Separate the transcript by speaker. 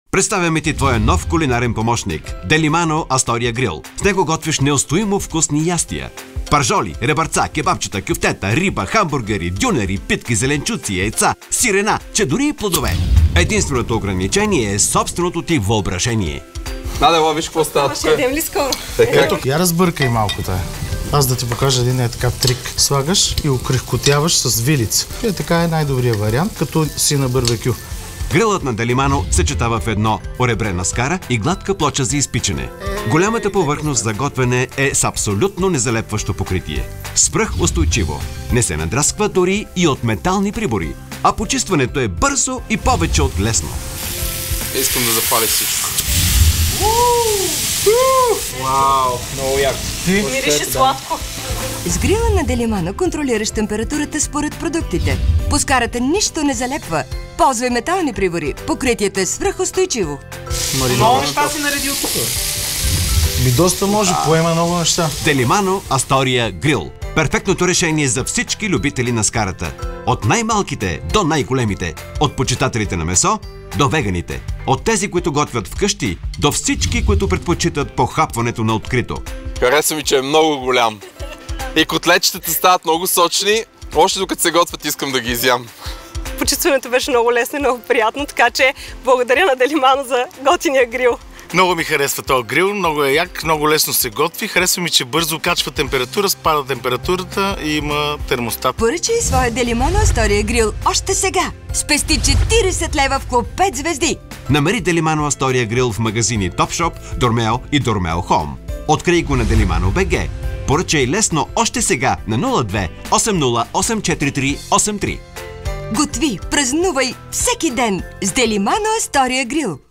Speaker 1: Представяме ти твоя нов кулинарен помощник – Делимано Астория Грил. С него готвиш неустоимо вкусни ястия. Паржоли, ребърца, кебабчета, кюфтета, риба, хамбургери, дюнери, питки, зеленчуци, яйца, сирена, че дори и плодове. Единственото ограничение е собственото ти въображение.
Speaker 2: Наде, виж какво става тук.
Speaker 3: Ще ядем ли скоро?
Speaker 4: Я разбъркай малко тая. Аз да ти покажа един така трик. Слагаш и окрехкотяваш с вилица. И така е най-добрият вариант, като си на барбекю.
Speaker 1: Грилът на Делимано съчетава в едно оребрена скара и гладка плоча за изпичане. Голямата повърхност за готвене е с абсолютно незалепващо покритие. Свръхустойчиво. Не се надрасква дори и от метални прибори. А почистването е бързо и повече от лесно.
Speaker 2: Искам да запаля всичко. Вау, много яко.
Speaker 3: Мирише сладко.
Speaker 5: С грила на Делимано контролираш температурата според продуктите. По скарата нищо не залепва. Ползвай метални прибори. Покритието е свръхустойчиво.
Speaker 6: Много неща си наредил тук.
Speaker 4: Доста може, поема много неща.
Speaker 1: Делимано Астория Грил. Перфектното решение за всички любители на скарата. От най-малките до най-големите. От почитателите на месо до веганите. От тези, които готвят вкъщи, до всички, които предпочитат похапването на открито.
Speaker 2: Хареса ми, че е много голям. И котлетчетата стават много сочни. Още докато се готвят, искам да ги изям.
Speaker 3: Почистването беше много лесно и много приятно, така че благодаря на Делимано за готиния грил.
Speaker 4: Много ми харесва този грил, много е як, много лесно се готви. Харесва ми, че бързо качва температура, спада температурата и има термостат.
Speaker 5: Поръчай своя Делимано Астория Грил още сега. Спести 40 лева в клуб 5 звезди.
Speaker 1: Намери Делимано Астория Грил в магазини Topshop, Dormeo и Dormeo Home. Открий го на Делимано БГ. Поръчай лесно още сега на 02 80 843 83.
Speaker 5: Готви, празнувай всеки ден с Делимано Астория Грил.